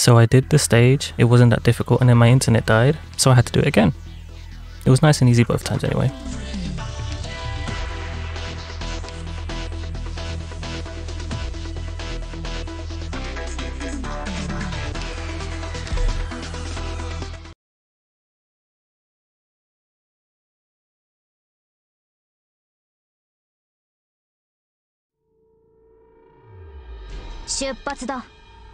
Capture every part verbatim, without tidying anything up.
So I did the stage, it wasn't that difficult, and then my internet died, so I had to do it again. It was nice and easy both times anyway. Shupatsu.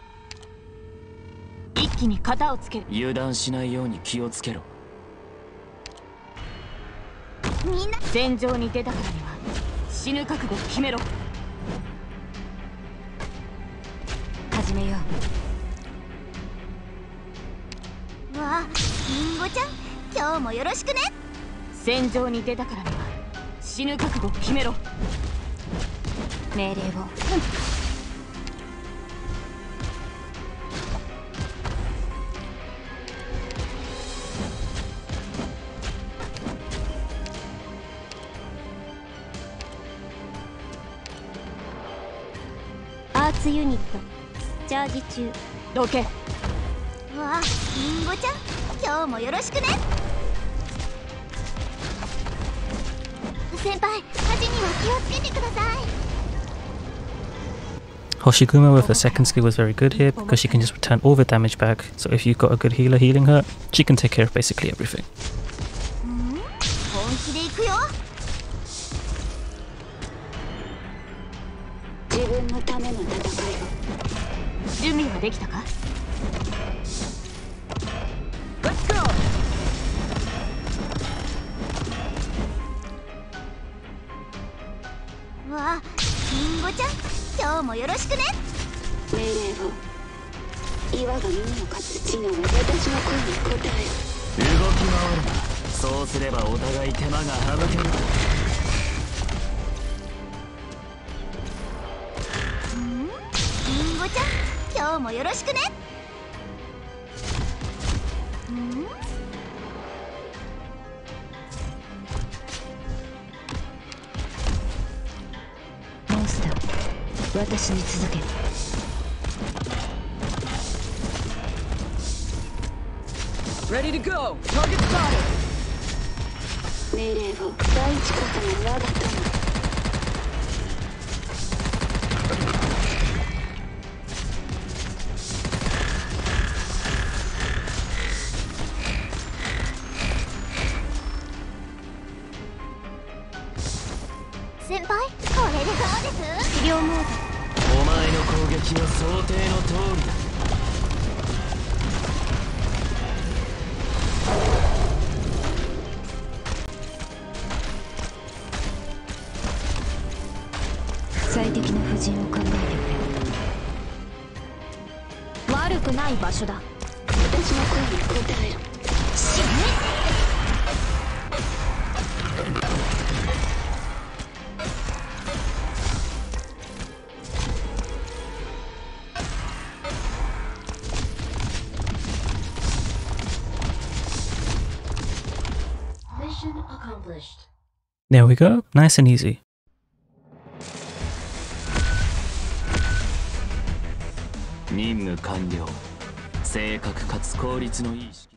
一気に型をつける。油断しないように気をつけろ。みんな戦場に出たからには死ぬ覚悟を決めろ。始めよう。わあ、リンゴちゃん、今日もよろしくね。戦場に出たからには死ぬ覚悟を決めろ。命令を。うん。アーツユニットチャージ中。どけ。わあ、リンゴちゃん、今日もよろしくね。先輩、火事には気をつけてください。 Hoshiguma with her second skill was very good here because she can just return all the damage back, so if you've got a good healer healing her, she can take care of basically everything. 本気で行くよ。自分のための戦いを。準備はできたか？ Let's go! わあ、リンゴちゃん、今日もよろしくね。命令を。岩が耳をかつ地の私の声に応える。動き回るな。そうすればお互い手間が省ける。リンゴちゃん、今日もよろしくね。モンスター、私に続け。Ready to go. Target spotted. 命令を。第一こそが我が友。先輩、これでどうです？治療モード。お前の攻撃は想定の通りだ。最適な布陣を考えてくれ。悪くない場所だ。私の声に応える。死ね。 There we go, nice and easy. 任務完了。正確かつ効率のいい